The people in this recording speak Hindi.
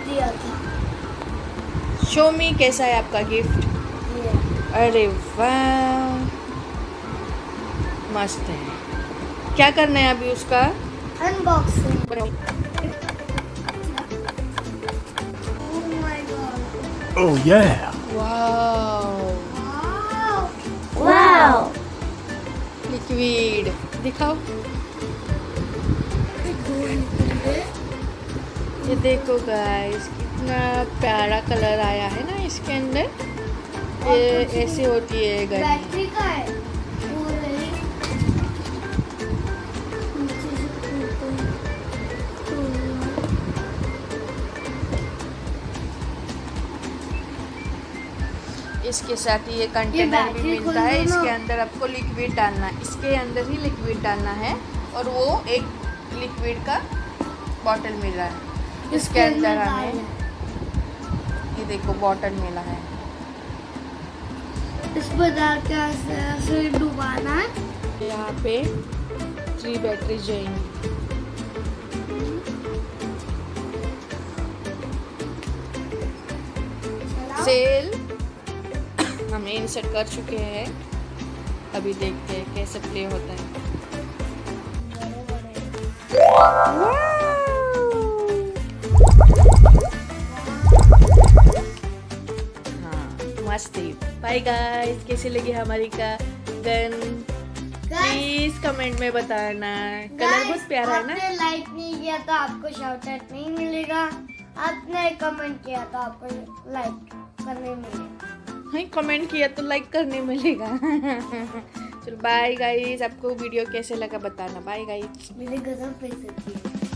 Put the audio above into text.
दिया था। शो मी कैसा है आपका गिफ्ट। ये अरे वाह, मस्त है। क्या करना है अभी उसका unboxing. Oh my god. Oh yeah! Wow, wow. Liquid दिखाओ। ये देखो गाइस, कितना प्यारा कलर आया है ना इसके अंदर। ये ऐसे होती है गन। बैटरी का है वो रही। नीचे से इसके साथ ये कंटेनर भी बैटरी मिलता है। खोल दो ना। इसके अंदर आपको लिक्विड डालना है, इसके अंदर ही लिक्विड डालना है और वो एक लिक्विड का बॉटल मिल रहा है। इसके अंदर हमें ये देखो बॉटल मिला है। इसमें डाल के ऐसे डुबाना है। यहाँ पे 3 बैटरी जाएंगी। सेल हमें इंसर्ट कर चुके हैं। अभी देखते हैं कैसे प्ले होता है। हाँ, मस्त है। बाय गाइस, कैसे लगी हमारी का गन प्लीज कमेंट में बताना। कलर बहुत प्यारा है ना। आपने लाइक नहीं किया तो आपको शाउट आउट नहीं मिलेगा। आपने कमेंट किया तो आपको लाइक करने मिलेगा। हाँ, कमेंट किया तो लाइक करने मिलेगा। चलो बाय गाइस, आपको वीडियो कैसे लगा बताना। Bye guys. मेरे गजब पैसे